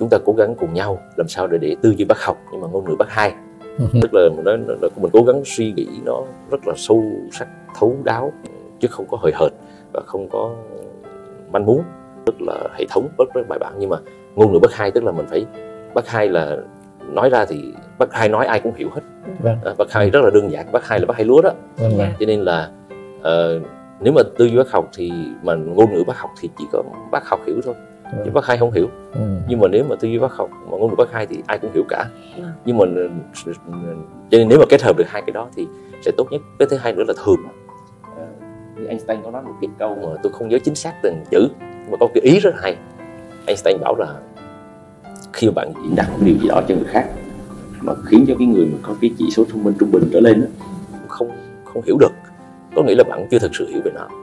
chúng ta cố gắng cùng nhau làm sao để tư duy bác học nhưng mà ngôn ngữ bác hai. Tức là mình cố gắng suy nghĩ nó rất là sâu sắc, thấu đáo, chứ không có hời hợt và không có manh mún, rất là hệ thống, rất bài bản. Nhưng mà ngôn ngữ bác hai tức là mình phải, bác hai là nói ra thì bác hai nói ai cũng hiểu hết. Bác hai rất là đơn giản, bác hai là bác hai lúa đó. Cho nên là nếu mà tư duy bác học thì mà ngôn ngữ bác học thì chỉ có bác học hiểu thôi, chứ bác hai không hiểu. Nhưng mà nếu mà tư duy bác học mà ngôn ngữ bác hai thì ai cũng hiểu cả. Nhưng mà cho nên nếu mà kết hợp được hai cái đó thì sẽ tốt nhất. Cái thứ hai nữa là thường như Einstein có nói một cái câu mà tôi không nhớ chính xác từng chữ, mà có cái ý rất hay. Einstein bảo là khi mà bạn diễn đạt một điều gì đó cho người khác mà khiến cho cái người mà có cái chỉ số thông minh trung bình trở lên đó, không hiểu được, có nghĩa là bạn chưa thực sự hiểu về nó.